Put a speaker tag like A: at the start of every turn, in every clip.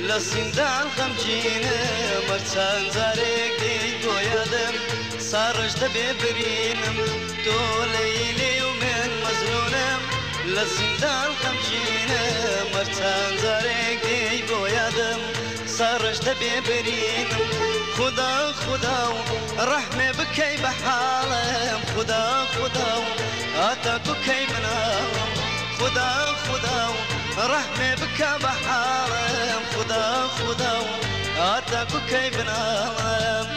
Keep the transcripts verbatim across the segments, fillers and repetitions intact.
A: لسندان خمجينة مرسان زارك دي بويادم سارج دبي برينم تو ليلي ومن مزنونم لسندان خمجينة مرسان زارك دي بويادم سارج دبي برينم خدا خدا رحمة بكي بحالم خدا خدا آتاكو كي منام خدا خدا رحمة بكا بحالم خدا خدا آتاكو كي بنام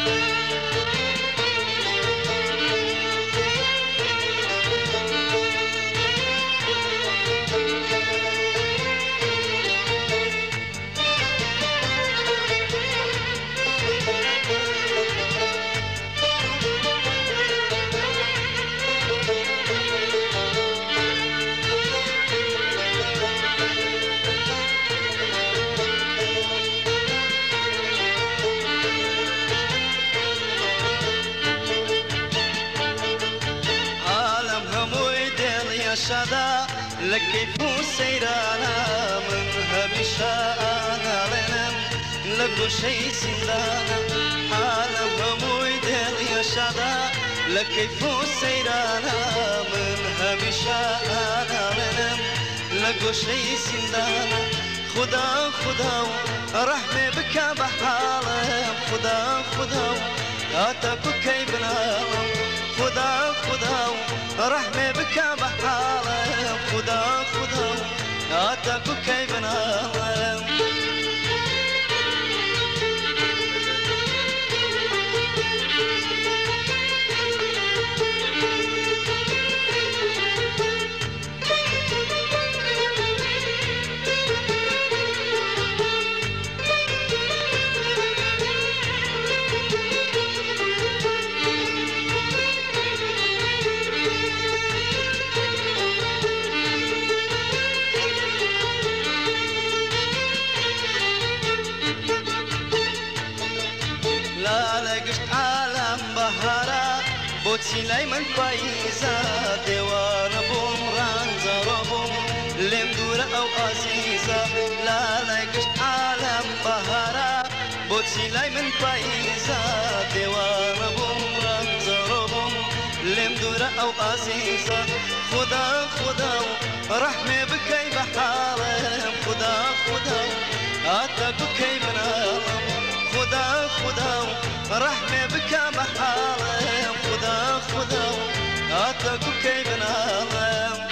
A: شدا لكيف سيرانا من همشا انا لنم لقو شي سندانا عالم هموي دل يا شدا لكيف سيرانا من همشا انا لنم لقو شي سندانا خدا خدا رحمة بك بحالم خدا خدا آتاكو كي بنام خدا خدا رحمة بك بحالم خدا خدا آتاكو كي بنام بوتي لاي من فايزة ديوان بوم رانزا ربوم لمدورة أو عزيزة لا لا يكش عالم بهارا بوتي لاي من فايزة ديوان بوم رانزا ربوم لمدورة أو عزيزة خدا خدا رحمة بكي بحالم خدا خدا آتاكو كي بنام خدا خدا رحمة بك بحالم خدا خدا آتاكو كي بنام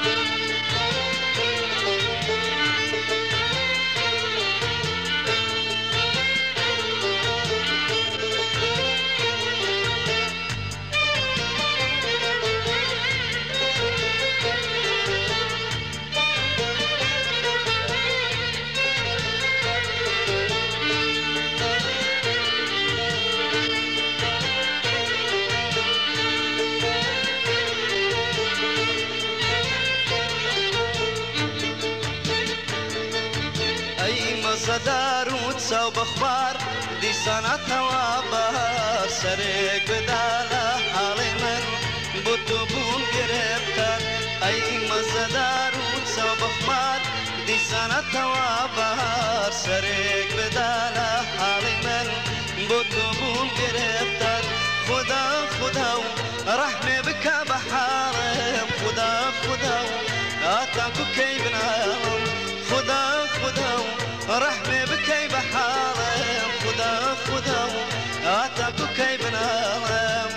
A: صدار وتساو بخبار دي سنة وابار سريك بدالا حالي من بطبون قربتر اي مصدار وتساو بخبار دي سنة وابار سريك بدالا حالي من بطبون قربتر خدا خدا رحمة بك بحالم خدا خدا آتاكو كي بنام خدا خدا رحمة بكي بحالم خدا خدا آتاكو كي بنام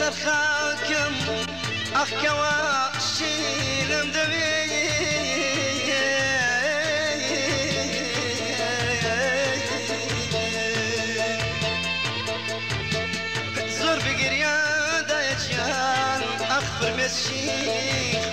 A: لەسەر خاکم ئەخکەوە شیلم دەوێ زۆر بگریادایەکیان ئەخ فرمێسشی